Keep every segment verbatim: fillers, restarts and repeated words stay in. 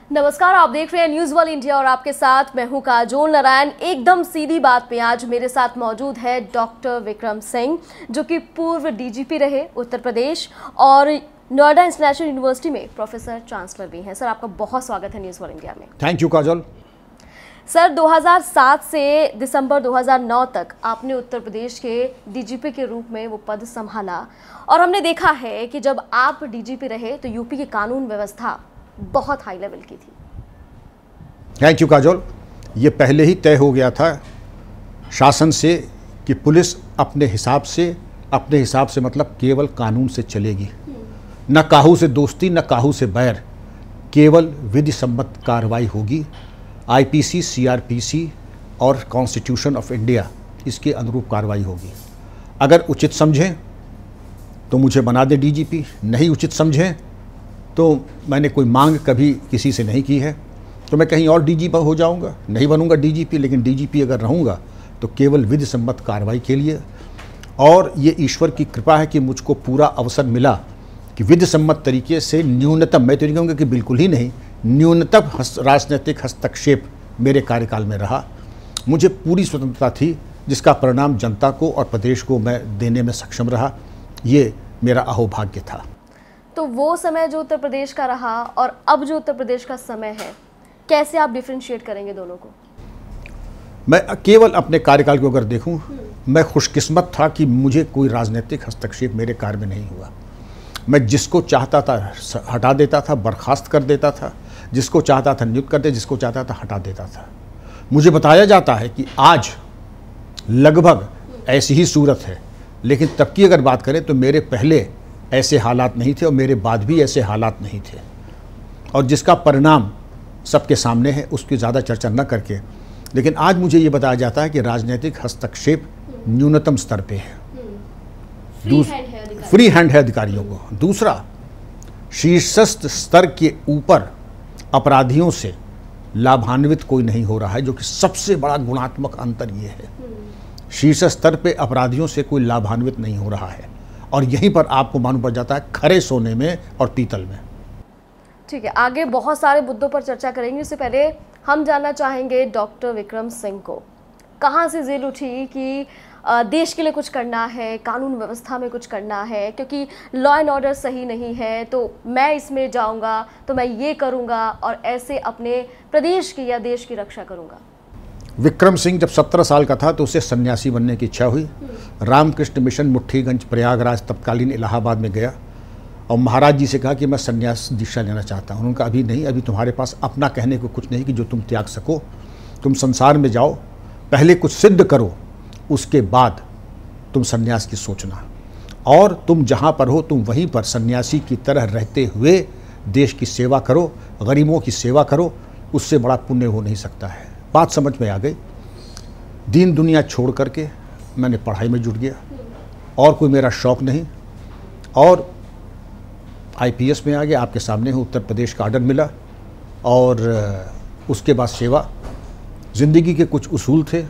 नमस्कार, आप देख रहे हैं न्यूज़ वर्ल्ड इंडिया और आपके साथ मैं हूं काजोल नारायण। एकदम सीधी बात पे आज मेरे साथ मौजूद है डॉक्टर विक्रम सिंह, जो कि पूर्व डीजीपी रहे उत्तर प्रदेश और नोएडा इंटरनेशनल यूनिवर्सिटी में प्रोफेसर चांसलर भी हैं। सर, आपका बहुत स्वागत है न्यूज़ वर्ल्ड इंडिया में। Thank you Kajol. सर, दो हज़ार सात से दिसंबर दो हज़ार नौ तक आपने उत्तर प्रदेश के डीजीपी के रूप में वो पद संभाला और हमने देखा है कि जब आप डीजीपी रहे तो यूपी की कानून व्यवस्था बहुत हाई लेवल की थी। Thank you Kajol. ये पहले ही तय हो गया था शासन से कि पुलिस अपने हिसाब से अपने हिसाब से मतलब केवल कानून से चलेगी, न काहू से दोस्ती न काहू से बैर, केवल विधि सम्मत कार्रवाई होगी। आईपीसी, सीआरपीसी और कॉन्स्टिट्यूशन ऑफ इंडिया, इसके अनुरूप कार्रवाई होगी। अगर उचित समझें तो मुझे बना दे डीजीपी, नहीं उचित समझें तो मैंने कोई मांग कभी किसी से नहीं की है, तो मैं कहीं और डीजीपी हो जाऊंगा, नहीं बनूंगा डीजीपी। लेकिन डीजीपी अगर रहूंगा तो केवल विधि सम्मत कार्रवाई के लिए। और ये ईश्वर की कृपा है कि मुझको पूरा अवसर मिला कि विधि सम्मत तरीके से न्यूनतम, मैं तो नहीं कहूँगा कि बिल्कुल ही नहीं, न्यूनतम राजनीतिक हस्तक्षेप मेरे कार्यकाल में रहा। मुझे पूरी स्वतंत्रता थी जिसका परिणाम जनता को और प्रदेश को मैं देने में सक्षम रहा। ये मेरा अहोभाग्य था। तो वो समय जो उत्तर प्रदेश का रहा और अब जो उत्तर प्रदेश का समय है, कैसे आप डिफरेंशिएट करेंगे दोनों को? मैं केवल अपने कार्यकाल को अगर देखूं, मैं खुशकिस्मत था कि मुझे कोई राजनीतिक हस्तक्षेप मेरे कार्य में नहीं हुआ। मैं जिसको चाहता था हटा देता था, बर्खास्त कर देता था, जिसको चाहता था नियुक्त कर दे, जिसको चाहता था हटा देता था। मुझे बताया जाता है कि आज लगभग ऐसी ही सूरत है, लेकिन तब की अगर बात करें तो मेरे पहले ऐसे हालात नहीं थे और मेरे बाद भी ऐसे हालात नहीं थे, और जिसका परिणाम सबके सामने है, उसकी ज़्यादा चर्चा न करके। लेकिन आज मुझे ये बताया जाता है कि राजनीतिक हस्तक्षेप न्यूनतम स्तर पे है, फ्री हैंड है अधिकारियों को। दूसरा, शीर्षस्थ स्तर के ऊपर अपराधियों से लाभान्वित कोई नहीं हो रहा है, जो कि सबसे बड़ा गुणात्मक अंतर ये है। शीर्ष स्तर पे अपराधियों से कोई लाभान्वित नहीं हो रहा है, और यहीं पर आपको मालूम पड़ जाता है खरे सोने में और पीतल में। ठीक है, आगे बहुत सारे मुद्दों पर चर्चा करेंगे। उससे पहले हम जानना चाहेंगे डॉक्टर विक्रम सिंह को कहाँ से जेल उठी कि देश के लिए कुछ करना है, कानून व्यवस्था में कुछ करना है, क्योंकि लॉ एंड ऑर्डर सही नहीं है तो मैं इसमें जाऊंगा, तो मैं ये करूंगा और ऐसे अपने प्रदेश की या देश की रक्षा करूंगा। विक्रम सिंह जब सत्रह साल का था तो उसे सन्यासी बनने की इच्छा हुई। रामकृष्ण मिशन मुट्ठीगंज प्रयागराज तत्कालीन इलाहाबाद में गया और महाराज जी से कहा कि मैं सन्यास दीक्षा लेना चाहता हूँ। उन्होंने कहा अभी नहीं, अभी तुम्हारे पास अपना कहने को कुछ नहीं कि जो तुम त्याग सको। तुम संसार में जाओ, पहले कुछ सिद्ध करो, उसके बाद तुम सन्यास की सोचना। और तुम जहाँ पर हो तुम वहीं पर सन्यासी की तरह रहते हुए देश की सेवा करो, गरीबों की सेवा करो, उससे बड़ा पुण्य हो नहीं सकता है। बात समझ में आ गई। दीन दुनिया छोड़ करके मैंने पढ़ाई में जुट गया, और कोई मेरा शौक़ नहीं, और आईपीएस में आ गया। आपके सामने हूँ, उत्तर प्रदेश का ऑर्डर मिला, और उसके बाद सेवा। ज़िंदगी के कुछ उसूल थे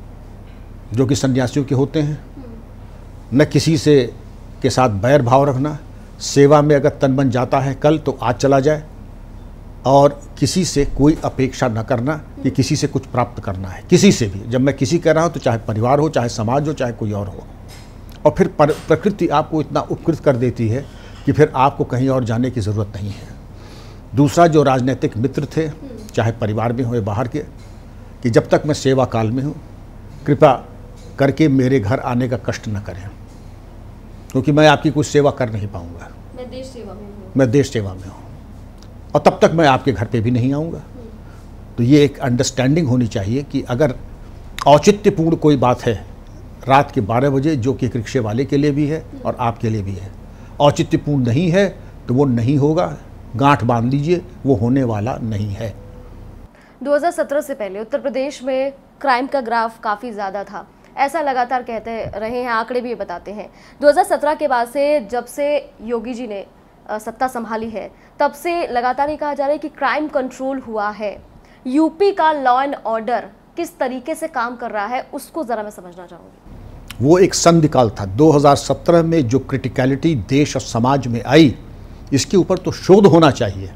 जो कि सन्यासियों के होते हैं, न किसी से के साथ बैर भाव रखना, सेवा में अगर तन बन जाता है कल तो आज चला जाए, और किसी से कोई अपेक्षा न करना कि किसी से कुछ प्राप्त करना है, किसी से भी। जब मैं किसी कह रहा हूँ तो चाहे परिवार हो, चाहे समाज हो, चाहे कोई और हो। और फिर प्रकृति आपको इतना उपकृत कर देती है कि फिर आपको कहीं और जाने की ज़रूरत नहीं है। दूसरा, जो राजनीतिक मित्र थे, चाहे परिवार में हो या बाहर के, कि जब तक मैं सेवा काल में हूँ कृपा करके मेरे घर आने का कष्ट न करें, क्योंकि मैं आपकी कुछ सेवा कर नहीं पाऊँगा। मैं देश सेवा में हूँ मैं देश सेवा में हूँ और तब तक मैं आपके घर पे भी नहीं आऊँगा। तो ये एक अंडरस्टैंडिंग होनी चाहिए कि अगर औचित्यपूर्ण कोई बात है रात के बारह बजे, जो कि एक रिक्शे वाले के लिए भी है और आपके लिए भी है, औचित्यपूर्ण नहीं है तो वो नहीं होगा। गांठ बांध लीजिए, वो होने वाला नहीं है। दो हज़ार सत्रह से पहले उत्तर प्रदेश में क्राइम का ग्राफ काफ़ी ज़्यादा था, ऐसा लगातार कहते रहे हैं, आंकड़े भी ये बताते हैं। दो हज़ार सत्रह के बाद से जब से योगी जी ने सत्ता संभाली है, तब से लगातार ये कहा जा रहा है कि क्राइम कंट्रोल हुआ है। यूपी का लॉ एंड ऑर्डर किस तरीके से काम कर रहा है, उसको ज़रा मैं समझना चाहूँगी। वो एक संधिकाल था। दो हज़ार सत्रह में जो क्रिटिकलिटी देश और समाज में आई, इसके ऊपर तो शोध होना चाहिए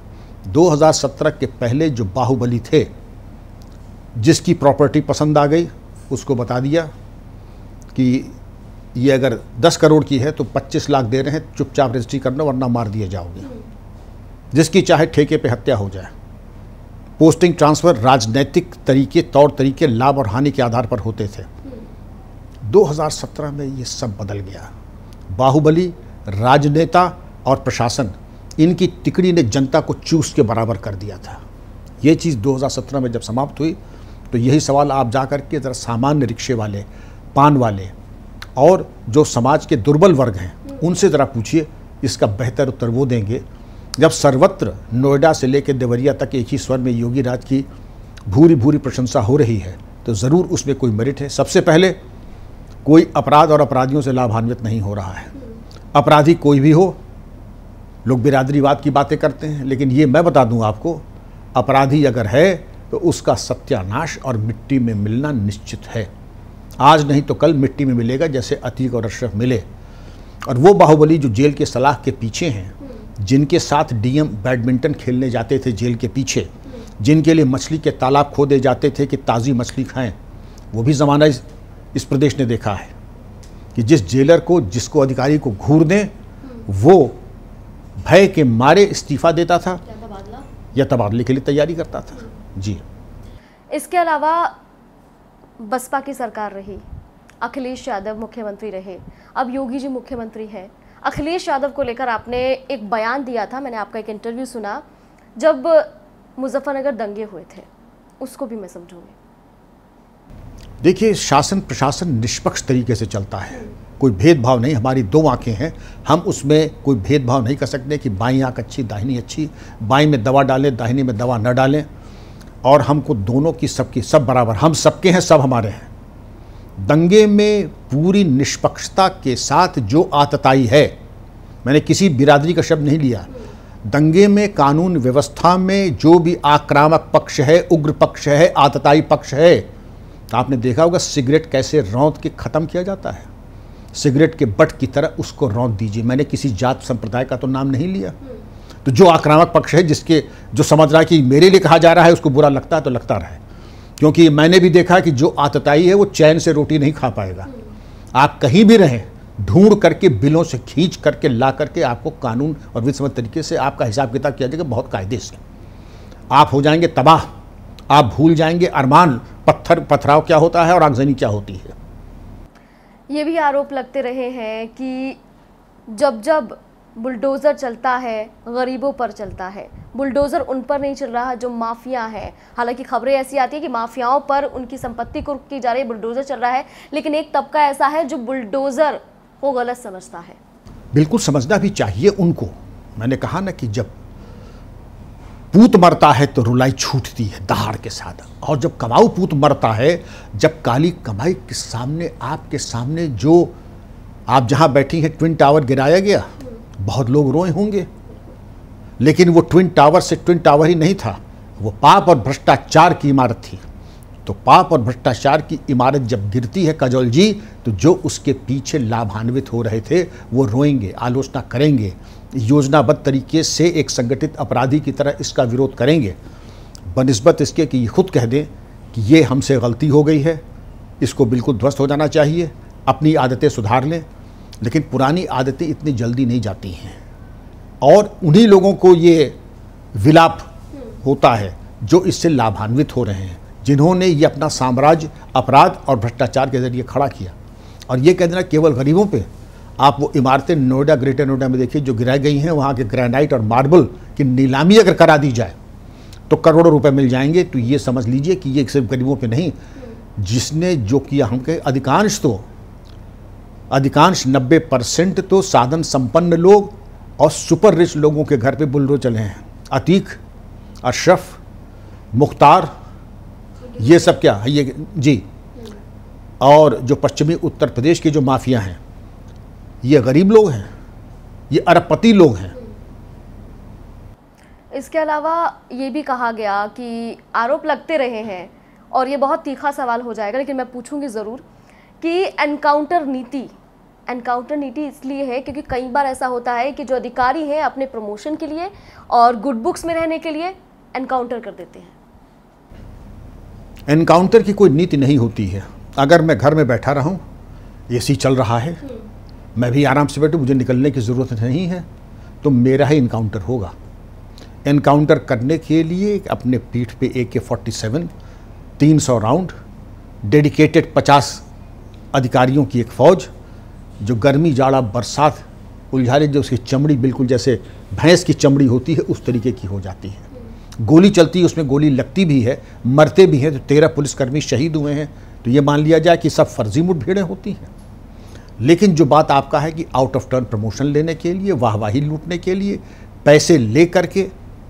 दो हज़ार सत्रह के पहले जो बाहुबली थे, जिसकी प्रॉपर्टी पसंद आ गई उसको बता दिया कि ये अगर दस करोड़ की है तो पच्चीस लाख दे रहे हैं, चुपचाप रजिस्ट्री करना वरना मार दिए जाओगे। जिसकी चाहे ठेके पे हत्या हो जाए। पोस्टिंग ट्रांसफ़र राजनीतिक तरीके, तौर तरीके, लाभ और हानि के आधार पर होते थे। दो हज़ार सत्रह में ये सब बदल गया। बाहुबली, राजनेता और प्रशासन, इनकी तिकड़ी ने जनता को चूस के बराबर कर दिया था। ये चीज़ दो हज़ार सत्रह में जब समाप्त हुई तो यही सवाल आप जा कर के ज़रा सामान्य रिक्शे वाले, पान वाले और जो समाज के दुर्बल वर्ग हैं उनसे ज़रा पूछिए। इसका बेहतर उत्तर वो देंगे जब सर्वत्र नोएडा से लेकर देवरिया तक एक ही स्वर में योगी राज की भूरी भूरी प्रशंसा हो रही है तो ज़रूर उसमें कोई मेरिट है। सबसे पहले कोई अपराध और अपराधियों से लाभान्वित नहीं हो रहा है। अपराधी कोई भी हो, लोग बिरादरीवाद की बातें करते हैं, लेकिन ये मैं बता दूं आपको, अपराधी अगर है तो उसका सत्यानाश और मिट्टी में मिलना निश्चित है। आज नहीं तो कल मिट्टी में मिलेगा, जैसे अतीक और अशरफ मिले। और वो बाहुबली जो जेल के सलाख के पीछे हैं, जिनके साथ डीएम बैडमिंटन खेलने जाते थे जेल के पीछे, जिनके लिए मछली के तालाब खोदे जाते थे कि ताज़ी मछली खाएं, वो भी ज़माना इस, इस प्रदेश ने देखा है कि जिस जेलर को, जिसको अधिकारी को घूर दें, वो भय के मारे इस्तीफा देता था या तबादले के लिए तैयारी करता था। जी। इसके अलावा बसपा की सरकार रही, अखिलेश यादव मुख्यमंत्री रहे, अब योगी जी मुख्यमंत्री हैं। अखिलेश यादव को लेकर आपने एक बयान दिया था, मैंने आपका एक इंटरव्यू सुना जब मुजफ्फरनगर दंगे हुए थे, उसको भी मैं समझूंगी। देखिए, शासन प्रशासन निष्पक्ष तरीके से चलता है, कोई भेदभाव नहीं। हमारी दो आंखें हैं, हम उसमें कोई भेदभाव नहीं कर सकते कि बाईं आंख अच्छी दाहिनी अच्छी, बाईं में दवा डालें दाहिनी में दवा न डालें। और हमको दोनों की सबकी सब बराबर, हम सबके हैं सब हमारे हैं। दंगे में पूरी निष्पक्षता के साथ जो आतताई है, मैंने किसी बिरादरी का शब्द नहीं लिया, दंगे में कानून व्यवस्था में जो भी आक्रामक पक्ष है, उग्र पक्ष है, आतताई पक्ष है, आपने देखा होगा सिगरेट कैसे रौंद के ख़त्म किया जाता है। सिगरेट के बट की तरह उसको रौंद दीजिए। मैंने किसी जात संप्रदाय का तो नाम नहीं लिया। तो जो आक्रामक पक्ष है, जिसके जो समझ रहा है कि मेरे लिए कहा जा रहा है, उसको बुरा लगता है तो लगता रहे, क्योंकि मैंने भी देखा कि जो आतताई है वो चैन से रोटी नहीं खा पाएगा। आप कहीं भी रहें, ढूंढ करके बिलों से खींच करके ला करके आपको कानून और विधिसम्मत तरीके से आपका हिसाब किताब किया जाएगा, बहुत कायदे से। आप हो जाएंगे तबाह, आप भूल जाएंगे अरमान, पत्थर पथराव क्या होता है और आगजनी क्या होती है। ये भी आरोप लगते रहे हैं कि जब जब बुलडोज़र चलता है गरीबों पर चलता है, बुलडोज़र उन पर नहीं चल रहा जो माफिया है। हालांकि खबरें ऐसी आती है कि माफियाओं पर उनकी संपत्ति कुर्क की जा रही है, बुलडोज़र चल रहा है, लेकिन एक तबका ऐसा है जो बुलडोज़र को गलत समझता है। बिल्कुल समझना भी चाहिए उनको। मैंने कहा ना कि जब पूत मरता है तो रुलाई छूटती है दहाड़ के साथ, और जब कमाऊ पूत मरता है, जब काली कमाई के सामने, आपके सामने जो आप जहां बैठी हैं ट्विन टावर गिराया गया, बहुत लोग रोए होंगे, लेकिन वो ट्विन टावर से ट्विन टावर ही नहीं था, वो पाप और भ्रष्टाचार की इमारत थी। तो पाप और भ्रष्टाचार की इमारत जब गिरती है कजोल जी, तो जो उसके पीछे लाभान्वित हो रहे थे वो रोएंगे, आलोचना करेंगे, योजनाबद्ध तरीके से एक संगठित अपराधी की तरह इसका विरोध करेंगे, बनिस्बत इसके कि ये खुद कह दें कि ये हमसे गलती हो गई है, इसको बिल्कुल ध्वस्त हो जाना चाहिए, अपनी आदतें सुधार लें। लेकिन पुरानी आदतें इतनी जल्दी नहीं जाती हैं, और उन्हीं लोगों को ये विलाप होता है जो इससे लाभान्वित हो रहे हैं, जिन्होंने ये अपना साम्राज्य अपराध और भ्रष्टाचार के जरिए खड़ा किया। और ये कह देना केवल गरीबों पे, आप वो इमारतें नोएडा, ग्रेटर नोएडा में देखिए जो गिराई गई हैं, वहाँ के ग्रेनाइट और मार्बल की नीलामी अगर करा दी जाए तो करोड़ों रुपए मिल जाएंगे। तो ये समझ लीजिए कि ये सिर्फ गरीबों पे नहीं, जिसने जो किया, हम के अधिकांश तो अधिकांश नब्बे परसेंट तो साधन संपन्न लोग और सुपर रिच लोगों के घर पे बुलडोजर चले हैं। अतीक, अशरफ, मुख्तार, ये सब क्या है ये जी। और जो पश्चिमी उत्तर प्रदेश के जो माफिया हैं, ये गरीब लोग हैं, ये अरबपति लोग हैं। इसके अलावा ये भी कहा गया कि आरोप लगते रहे हैं, और ये बहुत तीखा सवाल हो जाएगा लेकिन मैं पूछूंगी ज़रूर कि एनकाउंटर नीति एनकाउंटर नीति इसलिए है क्योंकि कई बार ऐसा होता है कि जो अधिकारी हैं अपने प्रमोशन के लिए और गुड बुक्स में रहने के लिए एनकाउंटर कर देते हैं। एनकाउंटर की कोई नीति नहीं होती है। अगर मैं घर में बैठा रहूं, एसी चल रहा है, मैं भी आराम से बैठूं, मुझे निकलने की ज़रूरत नहीं है, तो मेरा ही इनकाउंटर होगा। एनकाउंटर करने के लिए अपने पीठ पे ए के फोर्टी सेवन, तीन सौ राउंड, डेडिकेटेड पचास अधिकारियों की एक फ़ौज, जो गर्मी जाड़ा बरसात उलझाले, जो उसकी चमड़ी बिल्कुल जैसे भैंस की चमड़ी होती है उस तरीके की हो जाती है। गोली चलती है, उसमें गोली लगती भी है, मरते भी हैं। तो तेरह पुलिसकर्मी शहीद हुए हैं, तो ये मान लिया जाए कि सब फर्जी मुठभेड़ें होती हैं। लेकिन जो बात आपका है कि आउट ऑफ टर्न प्रमोशन लेने के लिए, वाहवाही लूटने के लिए, पैसे ले करके,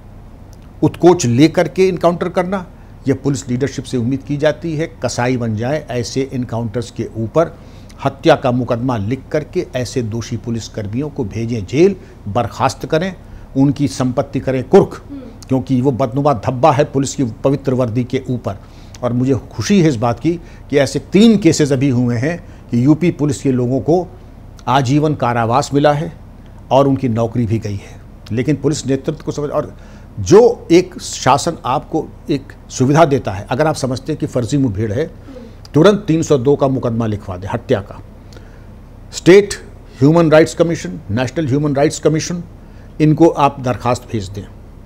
उत्कोच ले करके इनकाउंटर करना, यह पुलिस लीडरशिप से उम्मीद की जाती है। कसाई बन जाए ऐसे इनकाउंटर्स के ऊपर, हत्या का मुकदमा लिख करके ऐसे दोषी पुलिसकर्मियों को भेजें जेल, बर्खास्त करें, उनकी संपत्ति करें कुर्क, क्योंकि वो बदनुमा धब्बा है पुलिस की पवित्र वर्दी के ऊपर। और मुझे खुशी है इस बात की कि ऐसे तीन केसेस अभी हुए हैं कि यूपी पुलिस के लोगों को आजीवन कारावास मिला है और उनकी नौकरी भी गई है। लेकिन पुलिस नेतृत्व को समझ, और जो एक शासन आपको एक सुविधा देता है, अगर आप समझते हैं कि फर्जी मुठभेड़ है, तुरंत तीन सौ दो का मुकदमा लिखवा दें, हत्या का। State human rights commission, national human rights commission, इनको आप दरखास्त भेज दें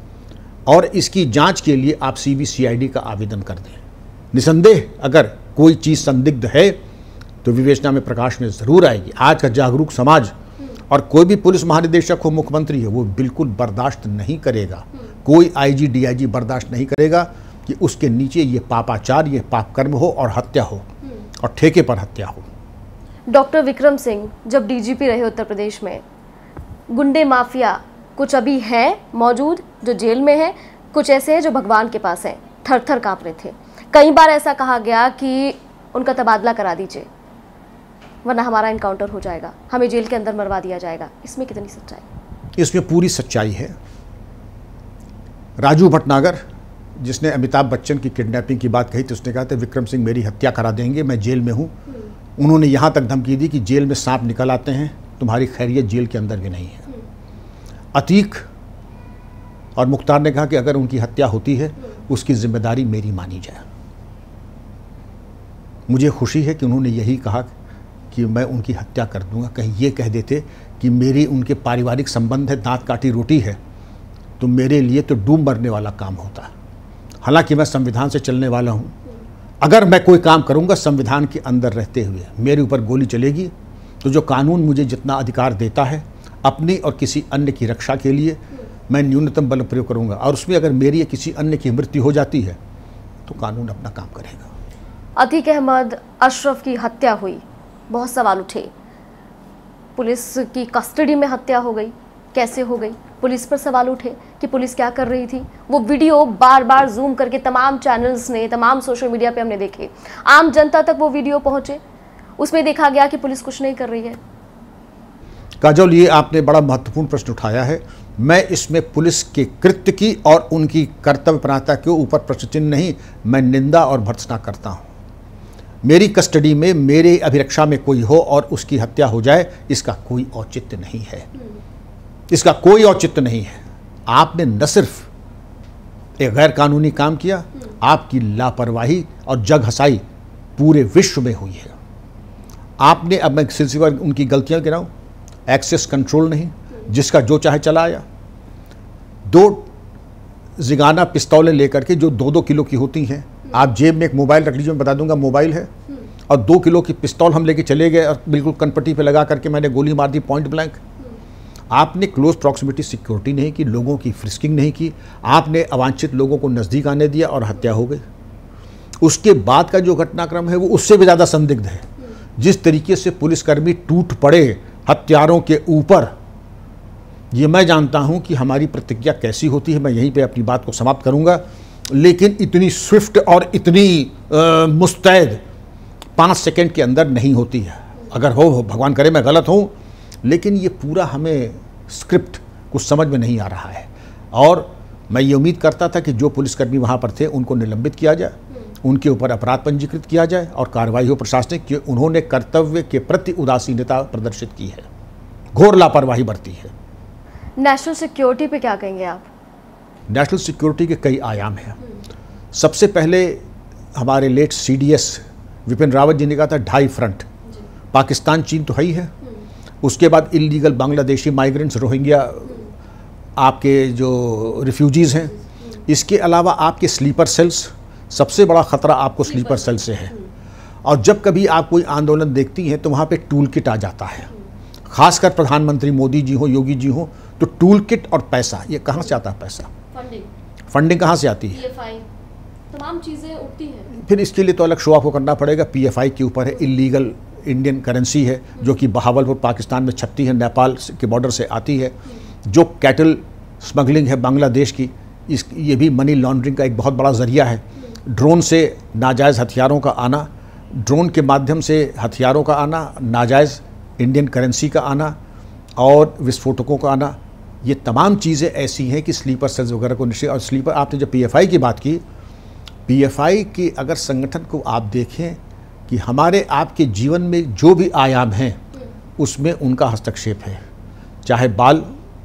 और इसकी जांच के लिए आप C B C I D का आवेदन कर दें। निसंदेह अगर कोई चीज़ संदिग्ध है तो विवेचना में प्रकाश में ज़रूर आएगी। आज का जागरूक समाज और कोई भी पुलिस महानिदेशक हो, मुख्यमंत्री है, वो बिल्कुल बर्दाश्त नहीं करेगा, कोई आई जी डी आई जी बर्दाश्त नहीं करेगा कि उसके नीचे ये पापाचार, ये पाप कर्म हो और हत्या हो और ठेके पर हत्या हो। डॉक्टर विक्रम सिंह जब डी जी पी रहे उत्तर प्रदेश में, गुंडे माफिया कुछ अभी हैं मौजूद जो जेल में हैं, कुछ ऐसे हैं जो भगवान के पास हैं, थर थर काँप रहे थे। कई बार ऐसा कहा गया कि उनका तबादला करा दीजिए वरना हमारा इनकाउंटर हो जाएगा, हमें जेल के अंदर मरवा दिया जाएगा। इसमें कितनी सच्चाई? इसमें पूरी सच्चाई है। राजू भटनागर, जिसने अमिताभ बच्चन की किडनैपिंग की बात कही थी, उसने कहा था विक्रम सिंह मेरी हत्या करा देंगे, मैं जेल में हूँ। उन्होंने यहाँ तक धमकी दी कि जेल में सांप निकल आते हैं, तुम्हारी खैरियत जेल के अंदर भी नहीं है। अतीक और मुख्तार ने कहा कि अगर उनकी हत्या होती है उसकी जिम्मेदारी मेरी मानी जाए। मुझे खुशी है कि उन्होंने यही कहा कि मैं उनकी हत्या कर दूंगा। कहीं ये कह देते कि मेरी उनके पारिवारिक संबंध है, दांत काटी रोटी है, तो मेरे लिए तो डूब मरने वाला काम होता। हालांकि मैं संविधान से चलने वाला हूँ, अगर मैं कोई काम करूँगा संविधान के अंदर रहते हुए, मेरे ऊपर गोली चलेगी तो जो कानून मुझे जितना अधिकार देता है अपनी और किसी अन्य की रक्षा के लिए, मैं न्यूनतम बल प्रयोग करूँगा। और उसमें अगर मेरी या किसी अन्य की मृत्यु हो जाती है तो कानून अपना काम करेगा। अतीक अहमद अशरफ की हत्या हुई, बहुत सवाल उठे। पुलिस की कस्टडी में हत्या हो गई, कैसे हो गई? पुलिस पर सवाल उठे कि पुलिस क्या कर रही थी। वो वीडियो बार बार जूम करके तमाम चैनल्स ने, तमाम सोशल मीडिया पे हमने देखे, आम जनता तक वो वीडियो पहुंचे, उसमें देखा गया कि पुलिस कुछ नहीं कर रही है। काजोल, ये आपने बड़ा महत्वपूर्ण प्रश्न उठाया है। मैं इसमें पुलिस के कृत्य की और उनकी कर्तव्यपरायणता के ऊपर प्रश्न चिन्ह नहीं, मैं निंदा और भर्त्सना करता हूँ। मेरी कस्टडी में मेरे अभिरक्षा में कोई हो और उसकी हत्या हो जाए, इसका कोई औचित्य नहीं है, इसका कोई औचित्य नहीं है। आपने न सिर्फ एक गैर कानूनी काम किया, आपकी लापरवाही और जग हंसाई पूरे विश्व में हुई है। आपने, अब मैं सिलसिला उनकी गलतियां गिनाऊं, एक्सेस कंट्रोल नहीं, जिसका जो चाहे चला आया। दो जिगाना पिस्तौलें लेकर के जो दो दो किलो की होती हैं, आप जेब में एक मोबाइल रख लीजिए, मैं बता दूंगा मोबाइल है, और दो किलो की पिस्तौल हम लेके चले गए और बिल्कुल कनपट्टी पे लगा करके मैंने गोली मार दी पॉइंट ब्लैंक। आपने क्लोज प्रॉक्सिमिटी सिक्योरिटी नहीं की, लोगों की फ्रिस्किंग नहीं की, आपने अवांछित लोगों को नज़दीक आने दिया और हत्या हो गई। उसके बाद का जो घटनाक्रम है वो उससे भी ज़्यादा संदिग्ध है। जिस तरीके से पुलिसकर्मी टूट पड़े हत्यारों के ऊपर, ये मैं जानता हूं कि हमारी प्रतिक्रिया कैसी होती है। मैं यहीं पे अपनी बात को समाप्त करूंगा, लेकिन इतनी स्विफ्ट और इतनी मुस्तैद पाँच सेकंड के अंदर नहीं होती है। अगर हो, हो भगवान करे मैं गलत हूं, लेकिन ये पूरा हमें स्क्रिप्ट कुछ समझ में नहीं आ रहा है। और मैं ये उम्मीद करता था कि जो पुलिसकर्मी वहाँ पर थे उनको निलंबित किया जाए, उनके ऊपर अपराध पंजीकृत किया जाए और कार्रवाई हो प्रशासनिक कि उन्होंने कर्तव्य के प्रति उदासीनता प्रदर्शित की है, घोर लापरवाही बरती है। नेशनल सिक्योरिटी पे क्या कहेंगे आप? नेशनल सिक्योरिटी के कई आयाम हैं। सबसे पहले हमारे late C D S Vipin Rawat ji ने कहा था ढाई फ्रंट, पाकिस्तान चीन तो है ही है, उसके बाद इलीगल बांग्लादेशी माइग्रेंट्स रोहिंग्या आपके जो रिफ्यूजीज़ हैं, इसके अलावा आपके स्लीपर सेल्स, सबसे बड़ा ख़तरा आपको स्लीपर सेल से है। और जब कभी आप कोई आंदोलन देखती हैं तो वहाँ पे टूल किट आ जाता है, खासकर प्रधानमंत्री मोदी जी हो, योगी जी हो, तो टूल किट और पैसा, ये कहाँ से आता है पैसा? फंडिंग फंडिंग कहाँ से आती है? पी एफ आई, तमाम चीज़ें उठती हैं। फिर इसके लिए तो अलग शो ऑफ को करना पड़ेगा। पी एफ आई के ऊपर है, इलीगल इंडियन करेंसी है जो कि बहावलपुर पाकिस्तान में छपती है, नेपाल के बॉर्डर से आती है। जो कैटल स्मगलिंग है बांग्लादेश की, इस ये भी मनी लॉन्ड्रिंग का एक बहुत बड़ा ज़रिया है। ड्रोन से नाजायज़ हथियारों का आना, ड्रोन के माध्यम से हथियारों का आना, नाजायज़ इंडियन करेंसी का आना और विस्फोटकों का आना, ये तमाम चीज़ें ऐसी हैं कि स्लीपर सेल्स वगैरह को निश्चय। और स्लीपर, आपने जब पी एफ आई की बात की, पी एफ आई के अगर संगठन को आप देखें कि हमारे आपके जीवन में जो भी आयाम हैं उसमें उनका हस्तक्षेप है, चाहे बाल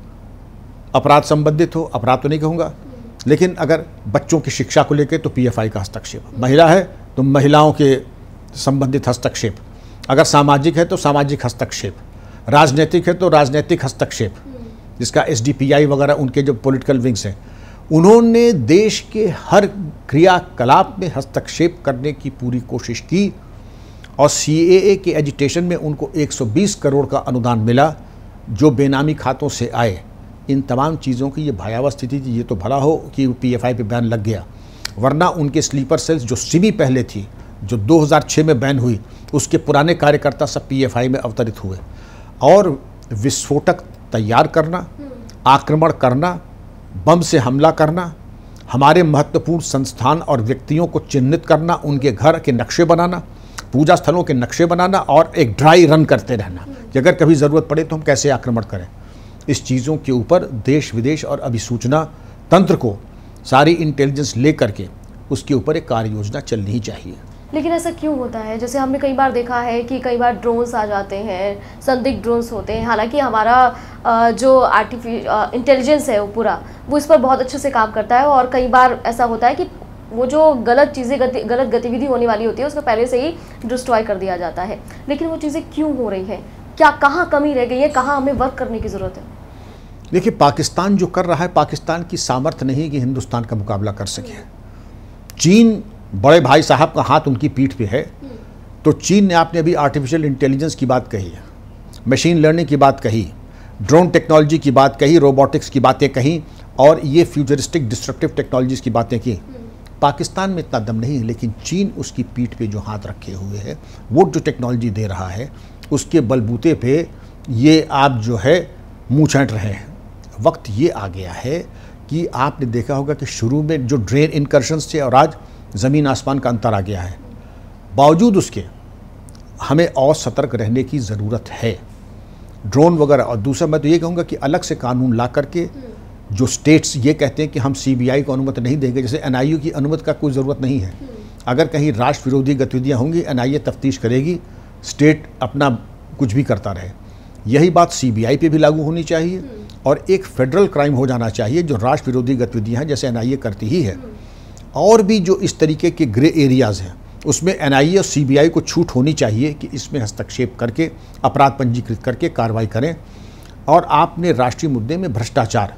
अपराध संबंधित हो, अपराध तो नहीं कहूँगा, लेकिन अगर बच्चों की शिक्षा को लेकर तो पी एफ आई का हस्तक्षेप, महिला है तो महिलाओं के संबंधित हस्तक्षेप, अगर सामाजिक है तो सामाजिक हस्तक्षेप, राजनीतिक है तो राजनीतिक हस्तक्षेप, जिसका एस डी पी आई वगैरह उनके जो पॉलिटिकल विंग्स हैं, उन्होंने देश के हर क्रियाकलाप में हस्तक्षेप करने की पूरी कोशिश की। और सी ए ए के एजिटेशन में उनको एक सौ बीस करोड़ का अनुदान मिला जो बेनामी खातों से आए। इन तमाम चीज़ों की ये भयावह स्थिति थी। ये तो भला हो कि पी एफ आई पे बैन लग गया, वरना उनके स्लीपर सेल्स जो सिमी पहले थी, जो दो हज़ार छह में बैन हुई, उसके पुराने कार्यकर्ता सब पी एफ आई में अवतरित हुए। और विस्फोटक तैयार करना, आक्रमण करना, बम से हमला करना, हमारे महत्वपूर्ण संस्थान और व्यक्तियों को चिन्हित करना, उनके घर के नक्शे बनाना, पूजा स्थलों के नक्शे बनाना और एक ड्राई रन करते रहना कि अगर कभी ज़रूरत पड़े तो हम कैसे आक्रमण करें। इस चीज़ों के ऊपर देश विदेश और अभिसूचना तंत्र को सारी इंटेलिजेंस ले करके उसके ऊपर एक कार्य योजना चलनी ही चाहिए। लेकिन ऐसा क्यों होता है? जैसे हमने कई बार देखा है कि कई बार ड्रोन्स आ जाते हैं, संदिग्ध ड्रोन्स होते हैं, हालांकि हमारा जो आर्टिफिशियल इंटेलिजेंस है वो पूरा वो इस पर बहुत अच्छे से काम करता है। और कई बार ऐसा होता है कि वो जो गलत चीज़ें गति, गलत गतिविधि होने वाली होती है उसको पहले से ही डिस्ट्रॉय कर दिया जाता है। लेकिन वो चीज़ें क्यों हो रही हैं? क्या कहाँ कमी रह गई है? कहाँ हमें वर्क करने की ज़रूरत है? देखिए, पाकिस्तान जो कर रहा है, पाकिस्तान की सामर्थ्य नहीं कि हिंदुस्तान का मुकाबला कर सके। चीन बड़े भाई साहब का हाथ उनकी पीठ पे है, तो चीन ने, आपने अभी आर्टिफिशियल इंटेलिजेंस की बात कही है, मशीन लर्निंग की बात कही, ड्रोन टेक्नोलॉजी की बात कही, रोबोटिक्स की बातें कही और ये फ्यूचरिस्टिक डिस्ट्रप्टिव टेक्नोलॉजीज़ की बातें की। पाकिस्तान में इतना दम नहीं है, लेकिन चीन उसकी पीठ पे जो हाथ रखे हुए है, वो जो टेक्नोलॉजी दे रहा है उसके बलबूते पे ये आप जो है मुँह छाँट रहे हैं। वक्त ये आ गया है कि आपने देखा होगा कि शुरू में जो ड्रेन इनकर्शंस थे और आज ज़मीन आसमान का अंतर आ गया है। बावजूद उसके हमें और सतर्क रहने की ज़रूरत है, ड्रोन वगैरह। और दूसरा मैं तो ये कहूँगा कि अलग से कानून ला करके, जो स्टेट्स ये कहते हैं कि हम सी बी आई को अनुमति नहीं देंगे, जैसे एन आई यू की अनुमति का कोई ज़रूरत नहीं है। अगर कहीं राष्ट्र विरोधी गतिविधियाँ होंगी, एन आई ए तफ्तीश करेगी, स्टेट अपना कुछ भी करता रहे। यही बात सी बी आई पे भी लागू होनी चाहिए और एक फेडरल क्राइम हो जाना चाहिए जो राष्ट्र विरोधी गतिविधियाँ हैं, जैसे एन आई ए करती ही है। और भी जो इस तरीके के ग्रे एरियाज़ हैं उसमें एन आई ए और सी बी आई को छूट होनी चाहिए कि इसमें हस्तक्षेप करके अपराध पंजीकृत करके कार्रवाई करें। और आपने राष्ट्रीय मुद्दे में भ्रष्टाचार,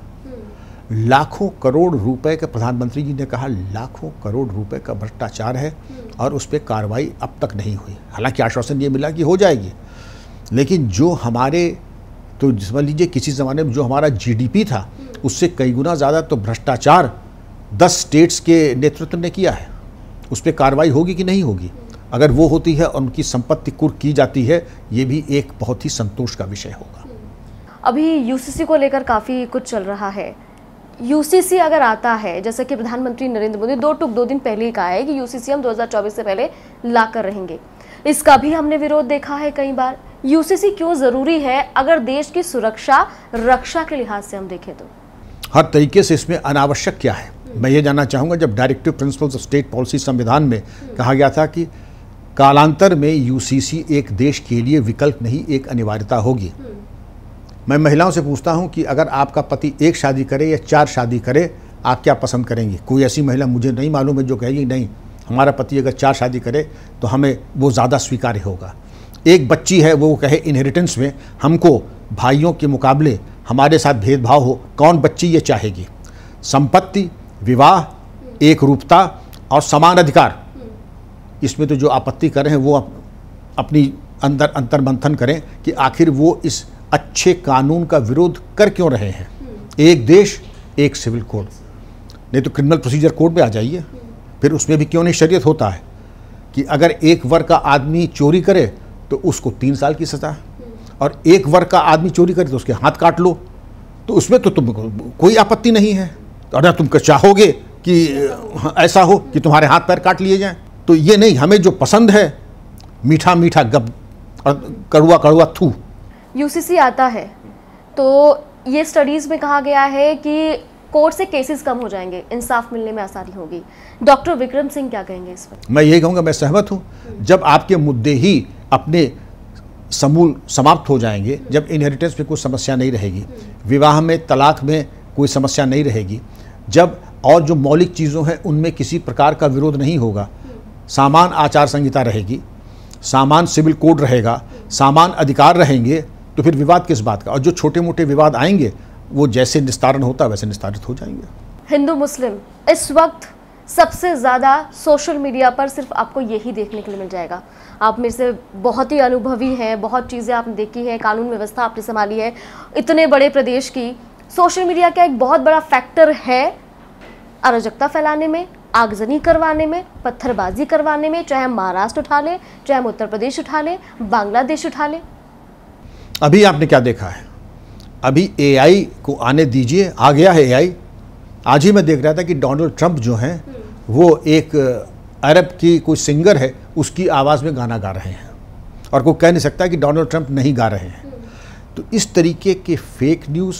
लाखों करोड़ रुपए का, प्रधानमंत्री जी ने कहा लाखों करोड़ रुपए का भ्रष्टाचार है और उस पर कार्रवाई अब तक नहीं हुई। हालांकि आश्वासन ये मिला कि हो जाएगी, लेकिन जो हमारे, तो समझ लीजिए किसी ज़माने में जो हमारा जी डी पी था उससे कई गुना ज़्यादा तो भ्रष्टाचार दस स्टेट्स के नेतृत्व ने किया है। उस पर कार्रवाई होगी कि नहीं होगी? अगर वो होती है और उनकी संपत्ति कुर्क की जाती है, ये भी एक बहुत ही संतोष का विषय होगा। अभी यू सी सी को लेकर काफ़ी कुछ चल रहा है। यू सी सी अगर आता है, जैसे कि प्रधानमंत्री नरेंद्र मोदी दो टुक दो दिन पहले ही कहा है कि यू सी सी हम दो हज़ार चौबीस से पहले ला कर रहेंगे, इसका भी हमने विरोध देखा है कई बार। यू सी सी क्यों ज़रूरी है अगर देश की सुरक्षा रक्षा के लिहाज से हम देखें तो? हर तरीके से इसमें अनावश्यक क्या है? मैं ये जानना चाहूँगा, जब directive principles of state policy संविधान में कहा गया था कि कालांतर में यूसीसी एक देश के लिए विकल्प नहीं, एक अनिवार्यता होगी, मैं महिलाओं से पूछता हूँ कि अगर आपका पति एक शादी करे या चार शादी करे, आप क्या पसंद करेंगी? कोई ऐसी महिला मुझे नहीं मालूम है जो कहेगी नहीं, हमारा पति अगर चार शादी करे तो हमें वो ज़्यादा स्वीकार्य होगा। एक बच्ची है, वो कहे इनहेरिटेंस में हमको भाइयों के मुकाबले हमारे साथ भेदभाव हो, कौन बच्ची ये चाहेगी? संपत्ति, विवाह, एक रूपता और समान अधिकार, इसमें तो जो आपत्ति कर रहे हैं वो अप, अपनी अंदर अंतर मंथन करें कि आखिर वो इस अच्छे कानून का विरोध कर क्यों रहे हैं। एक देश एक सिविल कोड, नहीं तो क्रिमिनल प्रोसीजर कोड में आ जाइए, फिर उसमें भी क्यों नहीं शरीयत होता है कि अगर एक वर्ग का आदमी चोरी करे तो उसको तीन साल की सज़ा, और एक वर्ग का आदमी चोरी करे तो उसके हाथ काट लो, तो उसमें तो तुम कोई आपत्ति नहीं है। तो अगर तुम चाहोगे कि ऐसा हो कि तुम्हारे हाथ पैर काट लिए जाएं, तो ये नहीं, हमें जो पसंद है मीठा मीठा गब और कड़वा कड़वा थू। यूसीसी आता है तो ये स्टडीज़ में कहा गया है कि कोर्ट से केसेस कम हो जाएंगे, इंसाफ मिलने में आसानी होगी। डॉक्टर विक्रम सिंह क्या कहेंगे इस पर? मैं यही कहूँगा, मैं सहमत हूँ। जब आपके मुद्दे ही अपने समूल समाप्त हो जाएंगे, जब इनहेरिटेंस में कोई समस्या नहीं रहेगी, विवाह में तलाक में कोई समस्या नहीं रहेगी, जब और जो मौलिक चीज़ों हैं उनमें किसी प्रकार का विरोध नहीं होगा, सामान आचार संहिता रहेगी, सामान सिविल कोड रहेगा, सामान अधिकार रहेंगे, तो फिर विवाद किस बात का? और जो छोटे मोटे विवाद आएंगे वो जैसे निस्तारण होता है वैसे निस्तारित हो जाएंगे। हिंदू मुस्लिम इस वक्त सबसे ज़्यादा सोशल मीडिया पर सिर्फ आपको यही देखने के लिए मिल जाएगा। आप मेरे से बहुत ही अनुभवी हैं, बहुत चीज़ें आपने देखी हैं, कानून व्यवस्था आपने संभाली है, इतने बड़े प्रदेश की। सोशल मीडिया का एक बहुत बड़ा फैक्टर है अराजकता फैलाने में, आगजनी करवाने में, पत्थरबाजी करवाने में, चाहे हम महाराष्ट्र उठा लें, चाहे हम उत्तर प्रदेश उठा लें, बांग्लादेश उठा लें। अभी आपने क्या देखा है? अभी एआई को आने दीजिए, आ गया है एआई। आज ही मैं देख रहा था कि डोनाल्ड ट्रंप जो हैं वो एक अरब की कोई सिंगर है, उसकी आवाज़ में गाना गा रहे हैं, और कोई कह नहीं सकता कि डोनाल्ड ट्रंप नहीं गा रहे हैं। तो इस तरीके के fake news,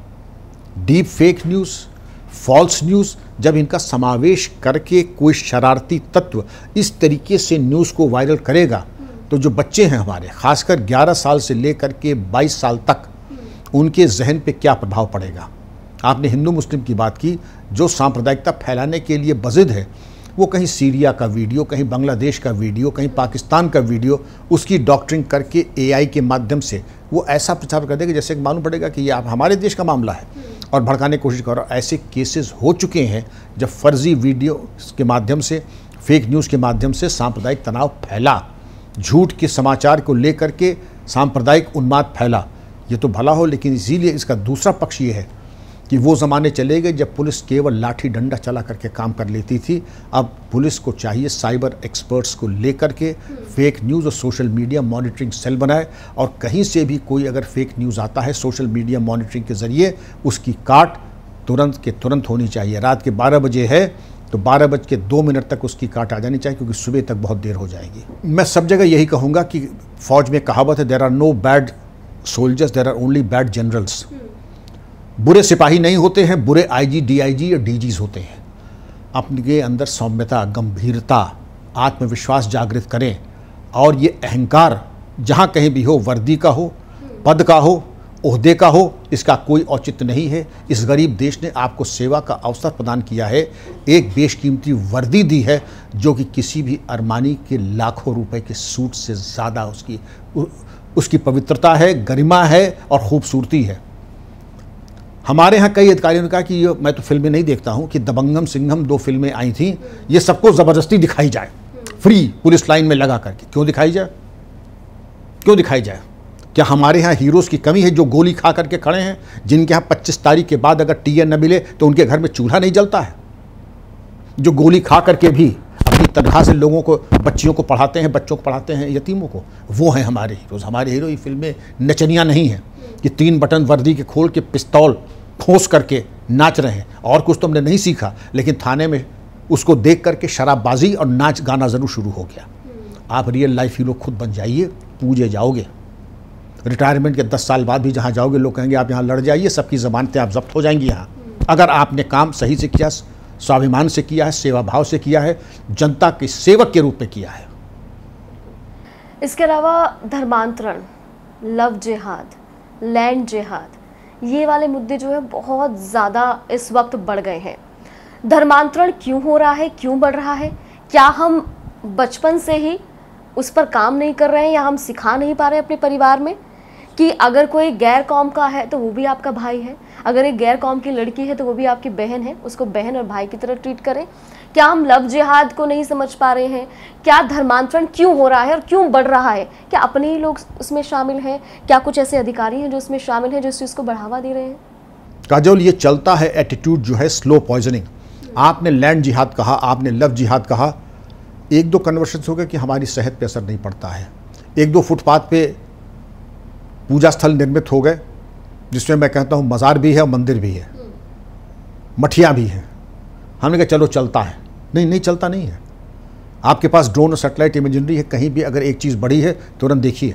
deep fake news, false news, जब इनका समावेश करके कोई शरारती तत्व इस तरीके से न्यूज़ को वायरल करेगा, तो जो बच्चे हैं हमारे, खासकर ग्यारह साल से लेकर के बाईस साल तक, उनके जहन पे क्या प्रभाव पड़ेगा। आपने हिंदू मुस्लिम की बात की, जो सांप्रदायिकता फैलाने के लिए बजिद है, वो कहीं सीरिया का वीडियो, कहीं बांग्लादेश का वीडियो, कहीं पाकिस्तान का वीडियो, उसकी डॉक्टरिंग करके एआई के माध्यम से वो ऐसा प्रचार कर देगा जैसे मालूम पड़ेगा कि ये आप हमारे देश का मामला है, और भड़काने की कोशिश करो। ऐसे केसेस हो चुके हैं जब फर्जी वीडियो के माध्यम से, फेक न्यूज़ के माध्यम से सांप्रदायिक तनाव फैला, झूठ के समाचार को लेकर के सांप्रदायिक उन्माद फैला। ये तो भला हो, लेकिन इसीलिए इसका दूसरा पक्ष ये है कि वो ज़माने चले गए जब पुलिस केवल लाठी डंडा चला करके काम कर लेती थी। अब पुलिस को चाहिए साइबर एक्सपर्ट्स को लेकर के फेक न्यूज़ और सोशल मीडिया मॉनिटरिंग सेल बनाए, और कहीं से भी कोई अगर फेक न्यूज़ आता है सोशल मीडिया मॉनिटरिंग के ज़रिए उसकी काट तुरंत के तुरंत होनी चाहिए। रात के बारह बजे है तो बारह बज के दो मिनट तक उसकी काट आ जानी चाहिए, क्योंकि सुबह तक बहुत देर हो जाएगी। मैं सब जगह यही कहूँगा कि फ़ौज में कहावत है, there are no bad soldiers, there are only bad generals. बुरे सिपाही नहीं होते हैं, बुरे आईजी, डीआईजी या डीजीज होते हैं। अपने अंदर सौम्यता, गंभीरता, आत्मविश्वास जागृत करें, और ये अहंकार जहाँ कहीं भी हो, वर्दी का हो, पद का हो, ओहदे का हो, इसका कोई औचित्य नहीं है। इस गरीब देश ने आपको सेवा का अवसर प्रदान किया है, एक बेशकीमती वर्दी दी है जो कि किसी भी अरमानी के लाखों रुपए के सूट से ज़्यादा उसकी उसकी पवित्रता है, गरिमा है और खूबसूरती है। हमारे यहाँ कई अधिकारियों ने कहा कि ये, मैं तो फिल्में नहीं देखता हूँ, कि दबंगम सिंघम दो फिल्में आई थी, ये सबको ज़बरदस्ती दिखाई जाए, फ्री पुलिस लाइन में लगा करके। क्यों दिखाई जाए? क्यों दिखाई जाए? क्या हमारे यहाँ हीरोज़ की कमी है जो गोली खा करके खड़े हैं, जिनके यहाँ पच्चीस तारीख के बाद अगर टीएन न मिले तो उनके घर में चूल्हा नहीं जलता है, जो गोली खा करके भी अपनी तनख्वाह से लोगों को, बच्चियों को पढ़ाते हैं, बच्चों को पढ़ाते हैं, यतीमों को? वो हैं हमारे हीरोज़। हमारे हीरो ये फिल्में नचनियाँ नहीं हैं कि तीन बटन वर्दी के खोल के पिस्तौल ठोस करके नाच रहे हैं। और कुछ तो हमने नहीं सीखा, लेकिन थाने में उसको देख करके शराबबाजी और नाच गाना ज़रूर शुरू हो गया। आप रियल लाइफ हीरो खुद बन जाइए, पूजे जाओगे। रिटायरमेंट के दस साल बाद भी जहाँ जाओगे लोग कहेंगे आप यहाँ लड़ जाइए, सबकी ज़मानतें आप जब्त हो जाएंगी यहाँ। अगर आपने काम सही से किया, स्वाभिमान से किया है, सेवा भाव से किया है, जनता के सेवक के रूप में किया है। इसके अलावा धर्मांतरण, लव जिहाद, लैंड जिहाद, ये वाले मुद्दे जो है बहुत ज़्यादा इस वक्त बढ़ गए हैं। धर्मांतरण क्यों हो रहा है, क्यों बढ़ रहा है? क्या हम बचपन से ही उस पर काम नहीं कर रहे हैं या हम सिखा नहीं पा रहे हैं अपने परिवार में कि अगर कोई गैर कौम का है तो वो भी आपका भाई है, अगर एक गैर कौम की लड़की है तो वो भी आपकी बहन है, उसको बहन और भाई की तरह ट्रीट करें? क्या हम लव जिहाद को नहीं समझ पा रहे हैं? क्या धर्मांतरण क्यों हो रहा है और क्यों बढ़ रहा है? क्या अपने ही लोग उसमें शामिल हैं? क्या कुछ ऐसे अधिकारी हैं जो उसमें शामिल हैं जो इस चीज़ को बढ़ावा दे रहे हैं? काजोल, ये चलता है एटीट्यूड जो है स्लो पॉइजनिंग। आपने लैंड जिहाद कहा, आपने लव जिहाद कहा, एक दो कन्वर्सेंस हो गए कि हमारी सेहत पे असर नहीं पड़ता है। एक दो फुटपाथ पे पूजा स्थल निर्मित हो गए जिसमें मैं कहता हूँ मज़ार भी है और मंदिर भी है, मठिया भी है। हमने कहा चलो चलता है। नहीं, नहीं चलता नहीं है। आपके पास ड्रोन और सैटेलाइट इमेजरी है, कहीं भी अगर एक चीज़ बड़ी है तुरंत देखिए।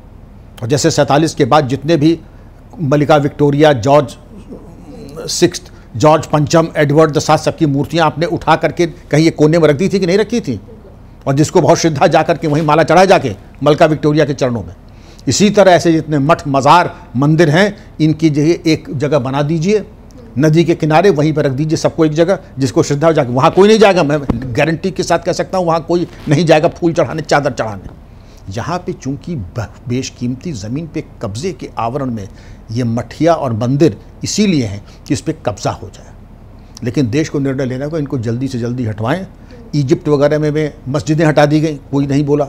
और जैसे सैंतालीस के बाद जितने भी मलिका विक्टोरिया, जॉर्ज सिक्स्थ, जॉर्ज पंचम, एडवर्ड द साथ सबकी मूर्तियाँ आपने उठा करके कहीं एक कोने में रख दी थी कि नहीं रखी थी? और जिसको बहुत श्रद्धा जा करके वहीं माला चढ़ाए जाके मलिका विक्टोरिया के चरणों में। इसी तरह ऐसे जितने मठ, मज़ार, मंदिर हैं, इनकी जगह एक जगह बना दीजिए नदी के किनारे, वहीं पर रख दीजिए सबको एक जगह, जिसको श्रद्धा हो जाके। वहाँ कोई नहीं जाएगा, मैं गारंटी के साथ कह सकता हूँ, वहाँ कोई नहीं जाएगा फूल चढ़ाने, चादर चढ़ाने। यहाँ पे चूंकि बेशकीमती ज़मीन पे कब्जे के आवरण में ये मठिया और मंदिर इसीलिए हैं कि इस पर कब्जा हो जाए। लेकिन देश को निर्णय लेना होगा, इनको जल्दी से जल्दी हटवाएं। इजिप्ट वगैरह में, में मस्जिदें हटा दी गई, कोई नहीं बोला।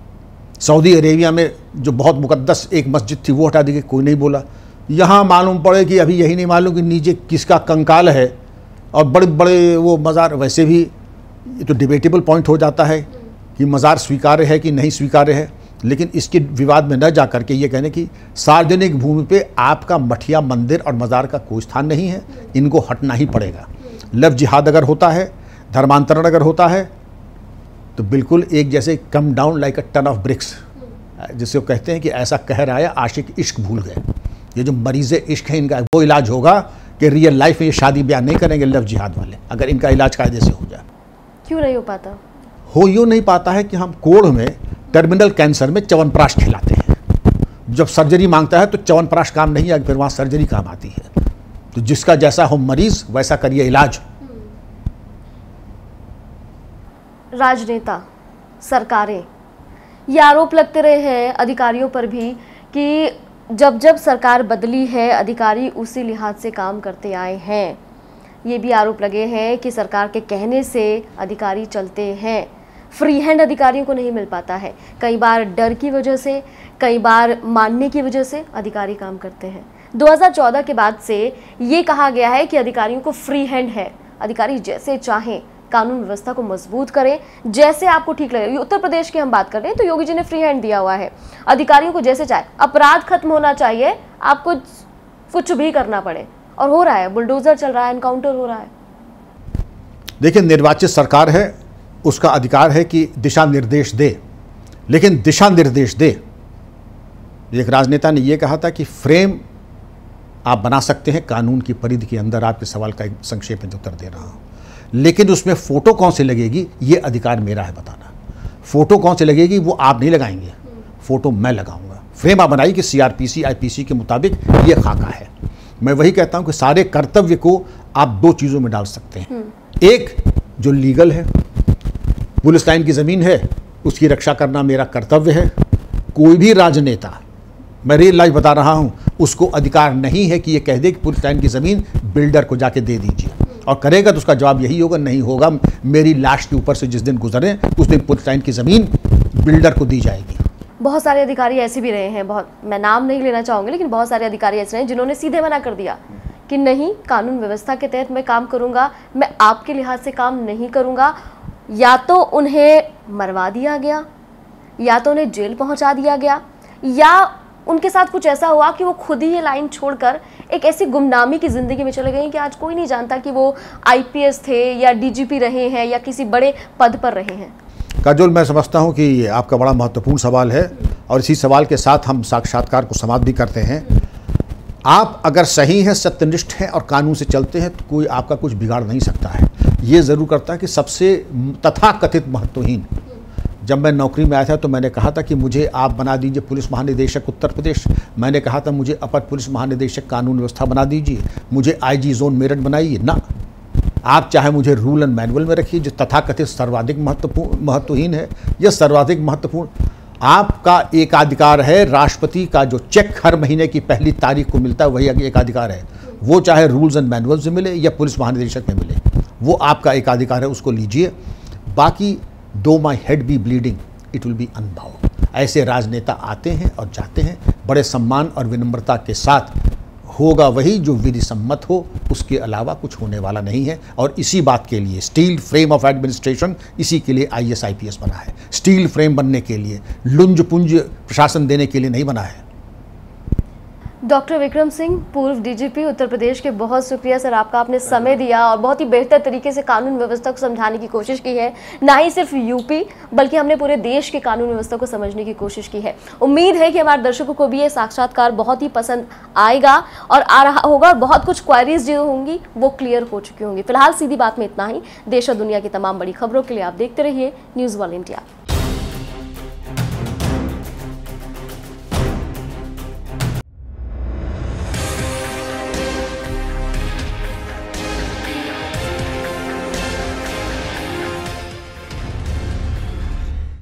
सऊदी अरेबिया में जो बहुत मुकद्दस एक मस्जिद थी वो हटा दी गई, कोई नहीं बोला। यहाँ मालूम पड़े कि अभी यही नहीं मालूम कि नीचे किसका कंकाल है। और बड़े बड़े वो मज़ार, वैसे भी ये तो डिबेटेबल पॉइंट हो जाता है कि मज़ार स्वीकार्य है कि नहीं स्वीकार्य है। लेकिन इसके विवाद में न जा करके ये कहने कि सार्वजनिक भूमि पे आपका मठिया, मंदिर और मज़ार का कोई स्थान नहीं है, इनको हटना ही पड़ेगा। लव जिहाद अगर होता है, धर्मांतरण अगर होता है, तो बिल्कुल एक जैसे come down like a ton of bricks, जिसे वो कहते हैं कि ऐसा कह रहा है आशिक इश्क भूल गए। ये जो मरीज़ इश्क है, इनका वो इलाज होगा कि रियल लाइफ में ये शादी ब्याह नहीं करेंगे लव जिहाद वाले, अगर इनका इलाज कायदे से हो जाए। क्यों नहीं हो पाता? हो यूँ नहीं पाता है कि हम कोढ़ में टर्मिनल कैंसर में च्यवनप्राश खिलाते हैं। जब सर्जरी मांगता है तो च्यवनप्राश काम नहीं आती, फिर वहाँ सर्जरी काम आती है। तो जिसका जैसा हो मरीज वैसा करिए इलाज। राजनेता, सरकारें, ये आरोप लगते रहे हैं अधिकारियों पर भी कि जब जब सरकार बदली है अधिकारी उसी लिहाज से काम करते आए हैं। ये भी आरोप लगे हैं कि सरकार के कहने से अधिकारी चलते हैं, फ्री हैंड अधिकारियों को नहीं मिल पाता है। कई बार डर की वजह से, कई बार मानने की वजह से अधिकारी काम करते हैं। दो हज़ार चौदह के बाद से ये कहा गया है कि अधिकारियों को फ्री हैंड है, अधिकारी जैसे चाहें कानून व्यवस्था को मजबूत करें, जैसे आपको ठीक लगे। उत्तर प्रदेश की हम बात कर रहे हैं तो योगी जी ने फ्री हैंड दिया हुआ है, अधिकारियों को जैसे चाहे, अपराध खत्म होना चाहिए, आपको कुछ भी करना पड़े, और हो रहा है, बुलडोजर चल रहा है, एनकाउंटर हो रहा है। देखिए, निर्वाचित सरकार है, उसका अधिकार है कि दिशा निर्देश दे, लेकिन दिशा निर्देश दे। एक राजनेता ने यह कहा था कि फ्रेम आप बना सकते हैं कानून की परिधि के अंदर। आपके सवाल का एक संक्षेप में उत्तर दे रहा हूं, लेकिन उसमें फोटो कौन से लगेगी ये अधिकार मेरा है बताना। फोटो कौन से लगेगी वो आप नहीं लगाएंगे, फोटो मैं लगाऊंगा। फ्रेम आप बनाइए कि सीआरपीसी आईपीसी के मुताबिक ये खाका है। मैं वही कहता हूं कि सारे कर्तव्य को आप दो चीज़ों में डाल सकते हैं। एक जो लीगल है, पुलिस लाइन की ज़मीन है, उसकी रक्षा करना मेरा कर्तव्य है। कोई भी राजनेता, मैं रियल लाइफ बता रहा हूं, उसको अधिकार नहीं है कि ये कह दे कि पुलिस लाइन की ज़मीन बिल्डर को जाके दे दीजिए, और करेगा तो उसका जवाब यही होगा, नहीं होगा, मेरी लाश के ऊपर से जिस दिन गुजरे उस दिन पुलिस लाइन की ज़मीन बिल्डर को दी जाएगी। बहुत सारे अधिकारी ऐसे भी रहे हैं, बहुत, मैं नाम नहीं लेना चाहूँगी, लेकिन बहुत सारे अधिकारी ऐसे हैं जिन्होंने सीधे मना कर दिया कि नहीं, कानून व्यवस्था के तहत मैं काम करूँगा, मैं आपके लिहाज से काम नहीं करूँगा। या तो उन्हें मरवा दिया गया, या तो उन्हें जेल पहुँचा दिया गया, या उनके साथ कुछ ऐसा हुआ कि वो खुद ही ये लाइन छोड़कर एक ऐसी गुमनामी की ज़िंदगी में चले गए कि आज कोई नहीं जानता कि वो आईपीएस थे या डीजीपी रहे हैं या किसी बड़े पद पर रहे हैं। काजोल, मैं समझता हूं कि ये आपका बड़ा महत्वपूर्ण सवाल है, और इसी सवाल के साथ हम साक्षात्कार को समाप्त भी करते हैं। आप अगर सही हैं, सत्यनिष्ठ हैं और कानून से चलते हैं तो कोई आपका कुछ बिगाड़ नहीं सकता है। ये ज़रूर करता कि सबसे तथाकथित महत्वहीन, जब मैं नौकरी में आया था तो मैंने कहा था कि मुझे आप बना दीजिए पुलिस महानिदेशक उत्तर प्रदेश, मैंने कहा था मुझे अपर पुलिस महानिदेशक कानून व्यवस्था बना दीजिए, मुझे आईजी जोन मेरठ बनाइए ना, आप चाहे मुझे रूल एंड मैनुअल में रखिए। जो तथाकथित सर्वाधिक महत्वपूर्ण महत्वहीन है, यह सर्वाधिक महत्वपूर्ण आपका एकाधिकार है। राष्ट्रपति का जो चेक हर महीने की पहली तारीख को मिलता है वही एकाधिकार है, वो चाहे रूल्स एंड मैनुअल से मिले या पुलिस महानिदेशक में मिले, वो आपका एकाधिकार है, उसको लीजिए। बाकी दो my head be bleeding it will be unbound. ऐसे राजनेता आते हैं और जाते हैं, बड़े सम्मान और विनम्रता के साथ होगा वही जो विधि सम्मत हो, उसके अलावा कुछ होने वाला नहीं है। और इसी बात के लिए स्टील फ्रेम ऑफ एडमिनिस्ट्रेशन, इसी के लिए I S I P S बना है। स्टील फ्रेम बनने के लिए, लुंज पुंज प्रशासन देने के लिए नहीं बना है। डॉक्टर विक्रम सिंह, पूर्व D G P Uttar Pradesh के, बहुत शुक्रिया सर आपका, आपने समय दिया और बहुत ही बेहतर तरीके से कानून व्यवस्था को समझाने की कोशिश की है। ना ही सिर्फ यूपी बल्कि हमने पूरे देश के कानून व्यवस्था को समझने की कोशिश की है। उम्मीद है कि हमारे दर्शकों को भी ये साक्षात्कार बहुत ही पसंद आएगा और आ रहा होगा, और बहुत कुछ क्वायरीज जो होंगी वो क्लियर हो चुकी होंगी। फिलहाल सीधी बात में इतना ही। देश और दुनिया की तमाम बड़ी खबरों के लिए आप देखते रहिए न्यूज़ वर्ल्ड इंडिया।